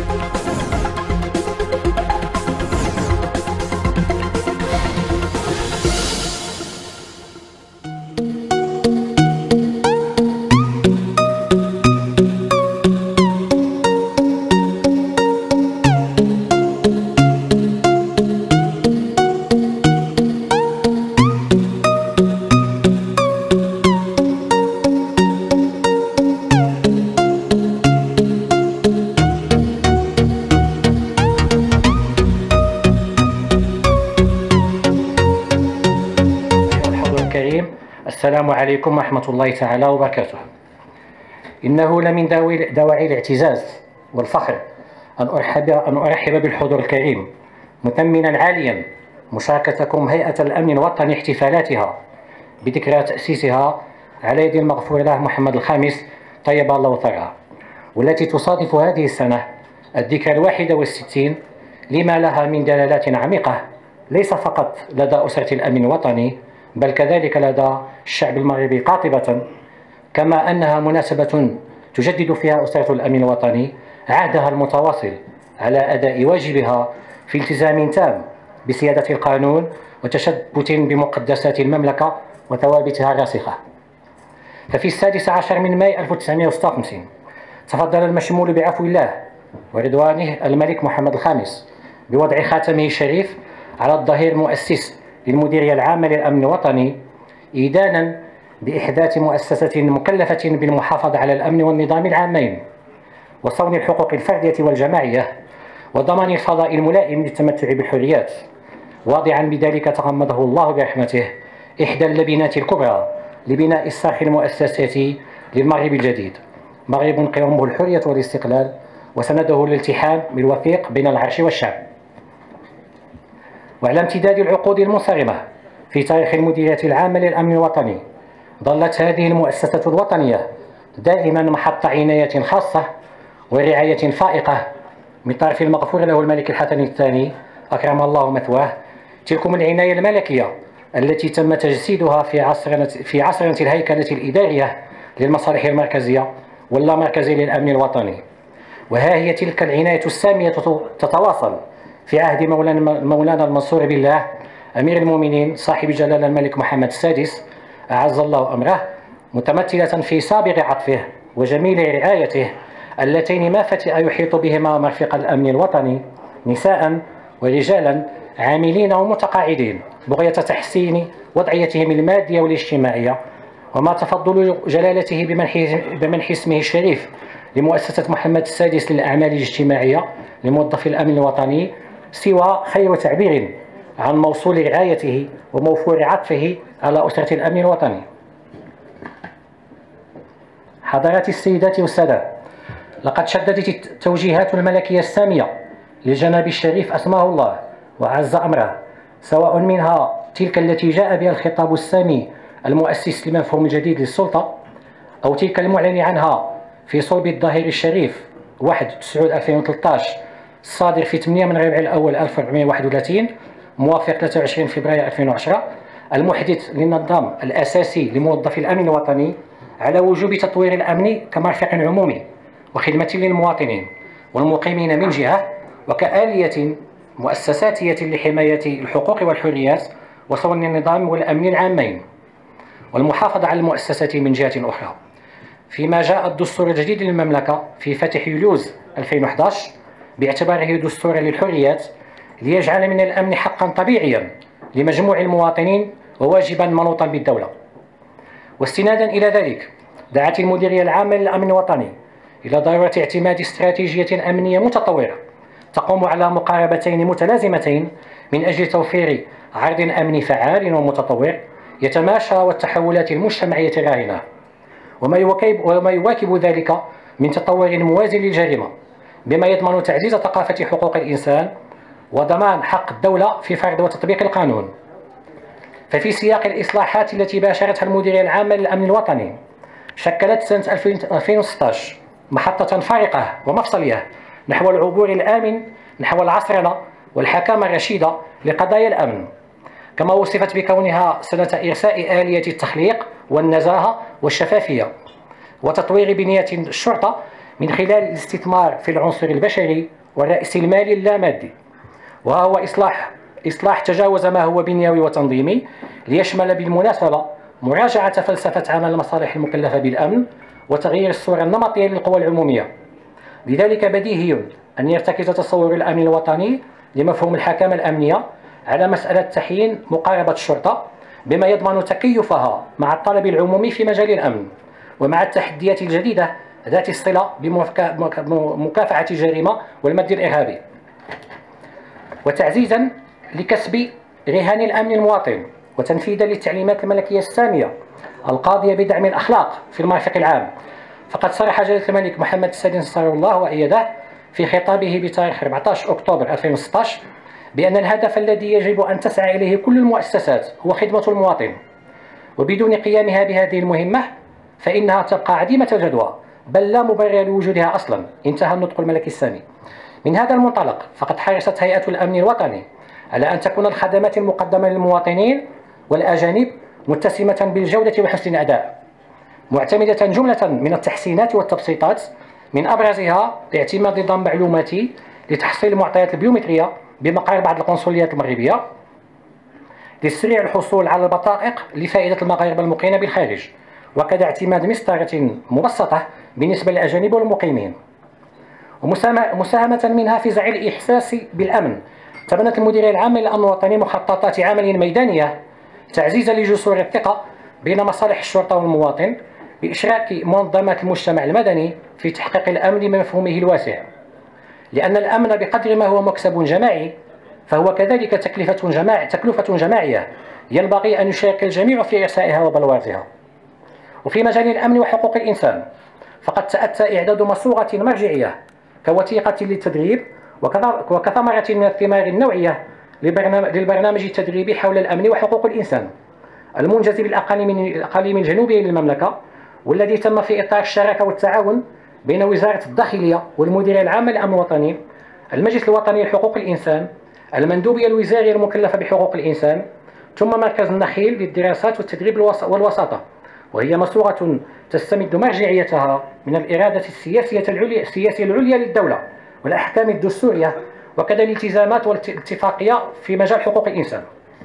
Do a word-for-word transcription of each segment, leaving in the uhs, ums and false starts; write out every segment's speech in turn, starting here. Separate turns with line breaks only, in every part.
السلام عليكم ورحمة الله تعالى وبركاته. إنه لمن دواعي الاعتزاز والفخر أن أرحب, أن أرحب بالحضور الكريم، مثمنا عاليا مشاركتكم هيئة الأمن الوطني احتفالاتها بذكرى تأسيسها على يد المغفور له محمد الخامس طيب الله وثرها، والتي تصادف هذه السنة الذكرى الواحدة والستين، لما لها من دلالات عميقة ليس فقط لدى أسرة الأمن الوطني بل كذلك لدى الشعب المغربي قاطبة، كما أنها مناسبة تجدد فيها أسرة الأمن الوطني عهدها المتواصل على أداء واجبها في التزام تام بسيادة القانون وتشبث بمقدسات المملكة وثوابتها الراسخة. ففي السادس عشر من ماي ألف وتسعمائة وستة وخمسين تفضل المشمول بعفو الله ورضوانه الملك محمد الخامس بوضع خاتمه الشريف على الظهير المؤسس للمديرية العامة للأمن الوطني، إيدانا بإحداث مؤسسة مكلفة بالمحافظة على الأمن والنظام العامين وصون الحقوق الفردية والجماعية وضمان الفضاء الملائم للتمتع بالحريات، واضعا بذلك تغمده الله برحمته إحدى اللبنات الكبرى لبناء الصرح المؤسساتي للمغرب الجديد، مغرب قيمه الحرية والاستقلال وسنده الالتحام بالوثيق بين العرش والشعب. وعلى امتداد العقود المنصرمة في تاريخ المديرية العامة للأمن الوطني، ظلت هذه المؤسسة الوطنية دائما محط عناية خاصة ورعاية فائقة من طرف المغفور له الملك الحسن الثاني أكرم الله مثواه. تلكم العناية الملكية التي تم تجسيدها في عصرنة في عصرنة الهيكلة الإدارية للمصالح المركزية واللامركزية للأمن الوطني، وها هي تلك العناية السامية تتواصل في عهد مولانا مولانا المنصور بالله أمير المؤمنين صاحب جلالة الملك محمد السادس أعز الله أمره، متمثلة في سابغ عطفه وجميل رعايته اللتين ما فتئ يحيط بهما مرفق الأمن الوطني نساء ورجالا عاملين ومتقاعدين بغية تحسين وضعيتهم المادية والاجتماعية، وما تفضل جلالته بمنح, بمنح اسمه الشريف لمؤسسة محمد السادس للأعمال الاجتماعية لموظفي الأمن الوطني سوى خير تعبير عن موصول رعايته وموفور عطفه على أسرة الأمن الوطني. حضرات السيدات والسادة، لقد شددت التوجيهات الملكية السامية لجناب الشريف أسماه الله وعز أمره، سواء منها تلك التي جاء بها الخطاب السامي المؤسس لمفهوم جديد للسلطة، أو تلك المعلن عنها في صلب الظهير الشريف واحد تسعود ألفين وثلاثة عشر الصادر في ثمانية من ربيع الأول ألف وأربعمائة وواحد وثلاثين موافق ثلاثة وعشرين فبراير ألفين وعشرة، المحدث للنظام الأساسي لموظفي الأمن الوطني على وجوب تطوير الأمن كمرفق عمومي وخدمة للمواطنين والمقيمين من جهة، وكآلية مؤسساتية لحماية الحقوق والحريات وصون النظام والأمن العامين والمحافظة على المؤسسات من جهة أخرى. فيما جاء الدستور الجديد للمملكة في فتح يوليوز ألفين وأحد عشر باعتباره دستورا للحريات ليجعل من الأمن حقا طبيعيا لمجموع المواطنين وواجبا منوطا بالدولة. واستنادا إلى ذلك دعت المديرية العامة للأمن الوطني إلى ضرورة اعتماد استراتيجية أمنية متطورة تقوم على مقاربتين متلازمتين من أجل توفير عرض أمني فعال ومتطور يتماشى والتحولات المجتمعية الراهنة، وما يواكب, وما يواكب ذلك من تطور موازي للجريمة، بما يضمن تعزيز ثقافة حقوق الإنسان وضمان حق الدولة في فرض وتطبيق القانون. ففي سياق الإصلاحات التي باشرتها المديرية العامة للأمن الوطني، شكلت سنة ألفين وستة عشر محطة فارقة ومفصلية نحو العبور الآمن نحو العصرنة والحكامة الرشيدة لقضايا الأمن، كما وصفت بكونها سنة إرساء آلية التخليق والنزاهة والشفافية وتطوير بنية الشرطة من خلال الاستثمار في العنصر البشري والرأس المالي اللامادي، وهو إصلاح إصلاح تجاوز ما هو بنيوي وتنظيمي، ليشمل بالمناسبة مراجعة فلسفة عمل المصالح المكلفة بالأمن وتغيير الصورة النمطية للقوى العمومية. لذلك بديهي أن يرتكز تصور الأمن الوطني لمفهوم الحكامة الأمنية على مسألة تحيين مقاربة الشرطة بما يضمن تكيفها مع الطلب العمومي في مجال الأمن ومع التحديات الجديدة ذات الصلة بمكافحة الجريمة والمد الإرهابي، وتعزيزا لكسب رهان الأمن المواطن وتنفيذا للتعليمات الملكية السامية القاضية بدعم الأخلاق في المرفق العام. فقد صرح جلالة الملك محمد السادس نصره الله وأيده في خطابه بتاريخ أربعة عشر أكتوبر ألفين وستة عشر بأن الهدف الذي يجب أن تسعى إليه كل المؤسسات هو خدمة المواطن، وبدون قيامها بهذه المهمة فإنها تبقى عديمة الجدوى بل لا مبرر لوجودها أصلا. انتهى النطق الملكي السامي. من هذا المنطلق فقد حرصت هيئة الأمن الوطني على أن تكون الخدمات المقدمة للمواطنين والأجانب متسمة بالجودة وحسن الأداء، معتمدة جملة من التحسينات والتبسيطات، من أبرزها اعتماد نظام معلوماتي لتحصيل المعطيات البيومترية بمقر بعض القنصليات المغربية لتسريع الحصول على البطائق لفائدة المغاربة المقيمين بالخارج، وكذا اعتماد مسطرة مبسطة بالنسبة للأجانب والمقيمين. ومساهمة منها في زرع الإحساس بالأمن، تبنت المديرية العامة للأمن الوطني مخططات عمل ميدانية تعزيزا لجسور الثقة بين مصالح الشرطة والمواطن بإشراك منظمات المجتمع المدني في تحقيق الأمن بمفهومه الواسع، لأن الأمن بقدر ما هو مكسب جماعي فهو كذلك تكلفة جماع تكلفة جماعية ينبغي أن يشارك الجميع في إرسائها وبلورها. وفي مجال الأمن وحقوق الإنسان فقد تأتى إعداد مصوغة مرجعية كوثيقة للتدريب وكثمرة من الثمار النوعية للبرنامج التدريبي حول الأمن وحقوق الإنسان المنجز بالأقاليم الجنوبية للمملكة، والذي تم في إطار الشراكة والتعاون بين وزارة الداخلية والمديرية العامة للأمن الوطني، المجلس الوطني لحقوق الإنسان، المندوبية الوزارية المكلفة بحقوق الإنسان، ثم مركز النخيل للدراسات والتدريب والوساطة، وهي مصوغة تستمد مرجعيتها من الإرادة السياسية العليا السياسية العليا للدولة والأحكام الدستورية وكذا الالتزامات والاتفاقية في مجال حقوق الإنسان.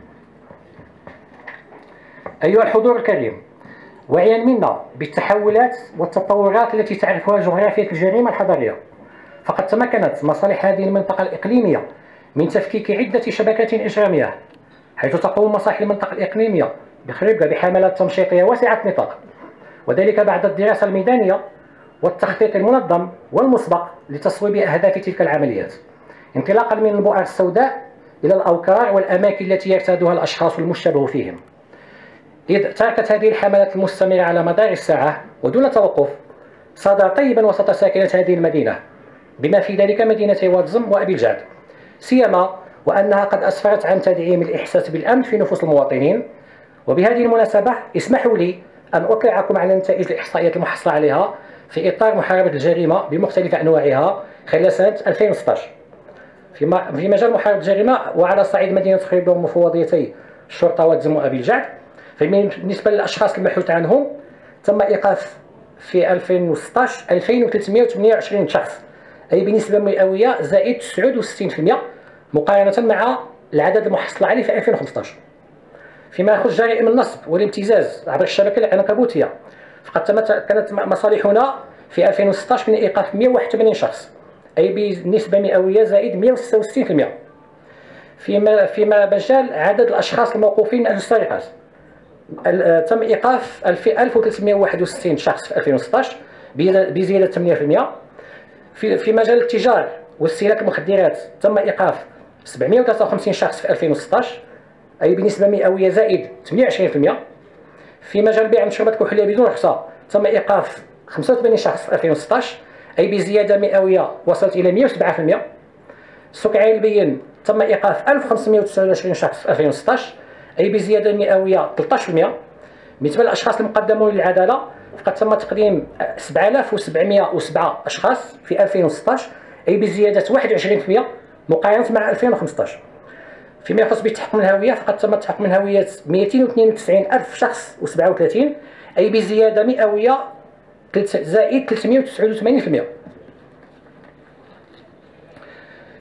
أيها الحضور الكريم، وعيا منا بالتحولات والتطورات التي تعرفها جغرافية الجريمة الحضرية، فقد تمكنت مصالح هذه المنطقة الإقليمية من تفكيك عدة شبكات إجرامية، حيث تقوم مصالح المنطقة الإقليمية بخريبة بحملات تمشيطية واسعة النطاق، وذلك بعد الدراسة الميدانية والتخطيط المنظم والمسبق لتصويب أهداف تلك العمليات، انطلاقا من البؤر السوداء إلى الأوكار والأماكن التي يرتادها الأشخاص المشتبه فيهم. إذ تركت هذه الحملات المستمرة على مدار الساعة ودون توقف صدى طيبا وسط ساكنة هذه المدينة، بما في ذلك مدينتي واتزم وأبي الجعد، سيما وأنها قد أسفرت عن تدعيم الإحساس بالأمن في نفوس المواطنين. وبهذه المناسبة اسمحوا لي أن أطلعكم على نتائج الإحصائيات المحصلة عليها في إطار محاربة الجريمة بمختلف أنواعها خلال سنة ألفين وستة عشر. في مجال محاربة الجريمة وعلى صعيد مدينة خريبة ومفوضيتي الشرطة واتزم وأبي الجعد، فبالنسبة للأشخاص المبحوث عنهم تم إيقاف في ألفين وستة عشر ألفين وثلاثمئة وثمانية وعشرين شخص، أي بنسبة مئوية زائد تسعة وستين بالمئة مقارنة مع العدد المحصل عليه في ألفين وخمسة عشر. فيما يخص جرائم النصب والابتزاز عبر الشبكة العنكبوتية، فقد كانت مصالحنا في ألفين وستة عشر من إيقاف مئة وواحد وثمانين شخص، أي بنسبة مئوية زائد مئة وستة وستين بالمئة. فيما فيما مجال عدد الأشخاص الموقوفين من أجل السرقات، تم إيقاف ألف وثلاثمئة وواحد وستين شخص في ألفين وستة عشر بزيادة ثمانية بالمئة. في في مجال التجار واستهلاك المخدرات تم إيقاف سبعمئة وثلاثة وخمسين شخص في ألفين وستة عشر، أي بنسبة مئوية زائد ثمانية وعشرين بالمئة. في مجال بيع مشروبات كحولية بدون رخصة تم إيقاف خمسة وثمانين شخص في ألفين وستة عشر، أي بزيادة مئوية وصلت إلى مئة وسبعة بالمئة. السكعي البين تم إيقاف ألف وخمسمئة وتسعة وعشرين شخص في ألفين وستة عشر، أي بزيادة مئوية ثلاثة عشر بالمئة. بالنسبة للأشخاص المقدمون للعدالة فقد تم تقديم سبعة آلاف وسبعمئة وسبعة أشخاص في ألفين وستة عشر، أي بزيادة واحد وعشرين بالمئة مقارنة مع ألفين وخمسة عشر. فيما يخص بالتحقق من الهوية فقد تم التحقق من هوية مئتين واثنين وتسعين ألف شخص وسبعة وثلاثين، أي بزيادة مئوية زائد ثلاثمئة وتسعة وثمانين بالمئة.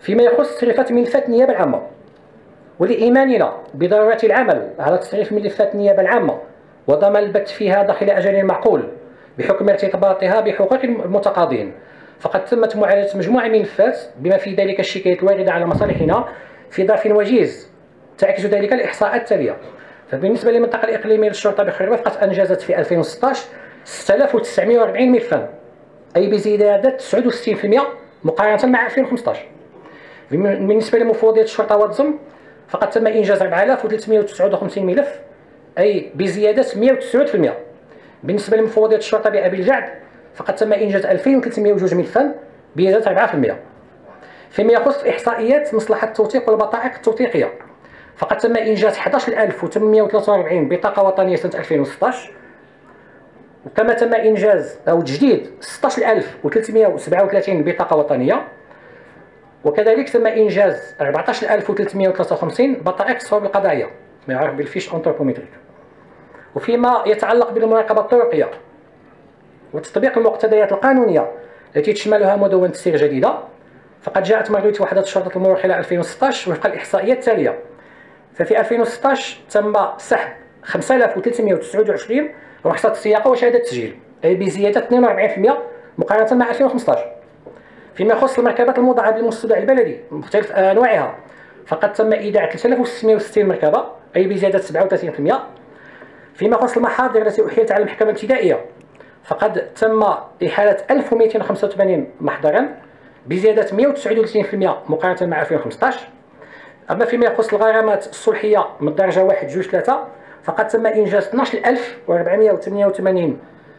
فيما يخص تصريفات ملفات النيابة العامة، ولإيماننا بضرورة العمل على تصريف ملفات النيابة العامة وضمان البت فيها داخل أجل معقول بحكم ارتباطها بحقوق المتقاضين، فقد تمت معالجة مجموعة من الملفات بما في ذلك الشكايات الواردة على مصالحنا في ظرف وجيز. تعكس ذلك الإحصاءات التالية. فبالنسبة للمنطقة الإقليمية للشرطة بخريبة فقد أنجزت في ألفين وستطاش ستة آلاف وتسعمائة وأربعين ملفا، أي بزيادة تسعة وستين بالمئة مقارنة مع ألفين وخمسطاش. بالنسبة لمفوضية الشرطة والضم فقد تم إنجاز أربعة آلاف وثلاثمائة وتسعة وخمسين ملف، أي بزيادة مئة وتسعة بالمئة. بالنسبة لمفوضية الشرطة بأبي الجعد فقد تم إنجاز ألفين وثلاثمائة واثنين ملفا بزيادة أربعة بالمئة. فيما يخص إحصائيات مصلحة التوثيق والبطائق التوثيقية فقد تم إنجاز أحد عشر ألف وثمانمائة وثلاثة وأربعين بطاقة وطنية سنة ألفين وستطاش، وكما تم إنجاز أو تجديد ستة عشر ألف وثلاثمائة وسبعة وثلاثين بطاقة وطنية، وكذلك تم إنجاز أربعة عشر ألف وثلاثمائة وثلاثة وخمسين بطائق الصواب القضائية ما يعرف بالفيش أنتروبومتريك. وفيما يتعلق بالمراقبة الطرقية وتطبيق المقتضيات القانونية التي تشملها مدونة السير جديدة فقد جاءت مرضية وحدة شرطة المرور خلال ألفين وستطاش وفق الإحصائيات التالية. ففي ألفين وستطاش تم سحب خمسة آلاف وثلاثمائة وتسعة وعشرين رخصة السياقة وشهادة التسجيل، أي بزيادة اثنين وأربعين بالمئة مقارنة مع ألفين وخمسطاش. فيما يخص المركبات الموضعة بالمستودع البلدي بمختلف أنواعها فقد تم إيداع ثلاثة آلاف وستمائة وستين مركبة، أي بزيادة سبعة وثلاثين بالمئة. فيما يخص المحاضر التي أحيلت على المحكمة الابتدائية فقد تم إحالة ألف ومئتين وخمسة وثمانين محضرا بزيادة مئة وتسعة وثلاثين بالمئة مقارنة مع ألفين وخمسطاش. أما فيما يخص الغرامات الصلحية من الدرجة واحد جوج ثلاثة فقد تم إنجاز اثني عشر ألف وأربعمائة وثمانية وثمانين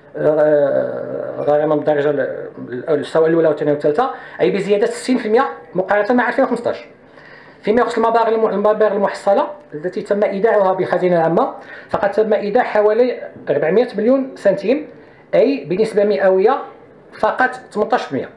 غرامة من الدرجة سواء الأولى والثانية والثالثة، أي بزيادة ستين بالمئة مقارنة مع ألفين وخمسطاش. فيما يخص المبالغ المبالغ المحصلة التي تم إيداعها بالخزينة العامة فقد تم إيداع حوالي أربعمائة مليون سنتيم، أي بنسبة مئوية فقط ثمانية عشر بالمئة.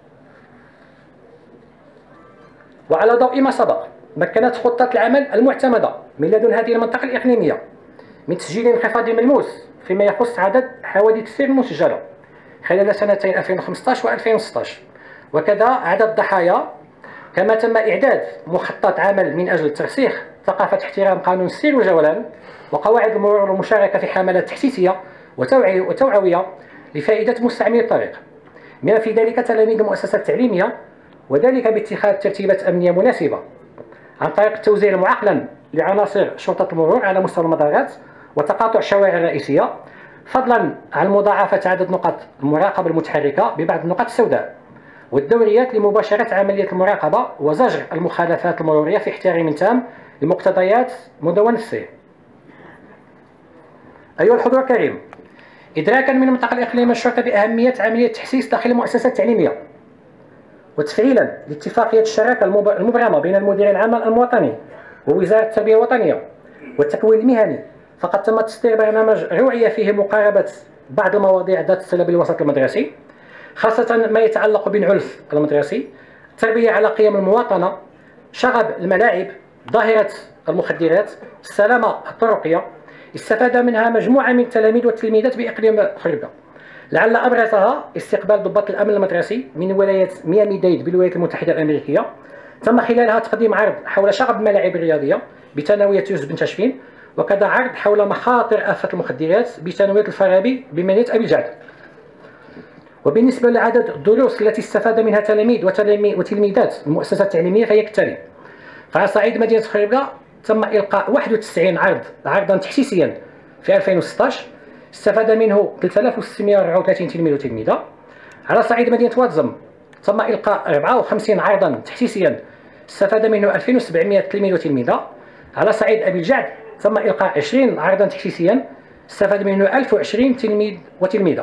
وعلى ضوء ما سبق مكنت خطة العمل المعتمدة من لدن هذه المنطقة الإقليمية من تسجيل انخفاض ملموس فيما يخص عدد حوادث السير المسجلة خلال سنتين ألفين وخمسطاش و ألفين وستطاش، وكذا عدد الضحايا. كما تم إعداد مخطط عمل من أجل ترسيخ ثقافة احترام قانون السير والجولان وقواعد المرور والمشاركة في حملات تحسيسية وتوعوية لفائدة مستعملي الطريق، بما في ذلك تلاميذ المؤسسات التعليمية، وذلك باتخاذ ترتيبات أمنية مناسبة عن طريق التوزيع المعقلا لعناصر شرطة المرور على مستوى المدارات وتقاطع الشوارع الرئيسية، فضلا عن مضاعفة عدد نقط المراقبة المتحركة ببعض النقط السوداء والدوريات لمباشرة عملية المراقبة وزجر المخالفات المرورية في احترام تام لمقتضيات مدونة السير. أيها الحضور الكريم، إدراكا من المنطقة الإقليمية الشرطة بأهمية عملية التحسيس داخل المؤسسات التعليمية وتفعيلا لاتفاقية الشراكة المبرمة بين المدير العام المواطني ووزارة التربية الوطنية والتكوين المهني، فقد تم تصدير برنامج روعية فيه مقاربة بعض المواضيع ذات الصلة بالوسط المدرسي، خاصة ما يتعلق بالعنف المدرسي، التربية على قيم المواطنة، شغب الملاعب، ظاهرة المخدرات، السلامة الطرقية. استفاد منها مجموعة من التلاميذ والتلميذات بإقليم خريبة، لعل أبرزها استقبال ضباط الأمن المدرسي من ولاية ميامي دايد بالولايات المتحدة الأمريكية. تم خلالها تقديم عرض حول شغب الملاعب الرياضية بثانوية يوسف بن تشفين، وكذا عرض حول مخاطر آفة المخدرات بثانوية الفارابي بمدينة أبي الجعد. وبالنسبة لعدد الدروس التي استفاد منها تلاميذ وتلميذات المؤسسات التعليمية فهي كالتالي. فعلى صعيد مدينة خريبة تم إلقاء واحد وتسعين عرض عرضا تحسيسيا في ألفين وستطاش، استفاد منه ثلاثة آلاف وستمائة وأربعة وثلاثين تلميذ وتلميذة. على صعيد مدينة واتزم تم إلقاء أربعة وخمسين عرضا تحسيسيا، استفاد منه ألفين وسبعمائة تلميذ وتلميذة. على صعيد أبي الجعد تم إلقاء عشرين عرضا تحسيسيا، استفاد منه ألف وعشرين تلميذ وتلميذة.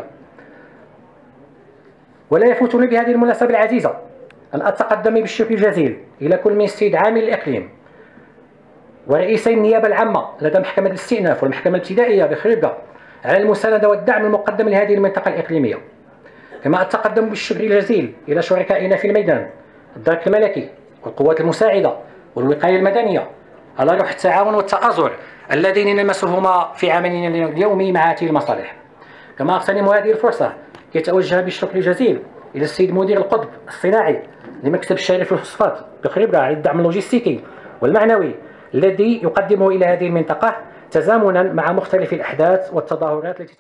ولا يفوتني بهذه المناسبة العزيزة أن أتقدم بالشكر الجزيل إلى كل من السيد عامل الإقليم ورئيسي النيابة العامة لدى محكمة الاستئناف والمحكمة الابتدائية بخريبة على المساندة والدعم المقدم لهذه المنطقة الإقليمية. كما أتقدم بالشكر الجزيل إلى شركائنا في الميدان، الدرك الملكي والقوات المساعدة والوقاية المدنية، على روح التعاون والتآزر اللذين نلمسهما في عملنا اليومي مع هذه المصالح. كما أغتنم هذه الفرصة كي أتوجه بالشكر الجزيل إلى السيد مدير القطب الصناعي لمكتب الشريف للفوسفات بقريبكا على الدعم اللوجستيكي والمعنوي الذي يقدمه إلى هذه المنطقة تزامنا مع مختلف الأحداث والتظاهرات التي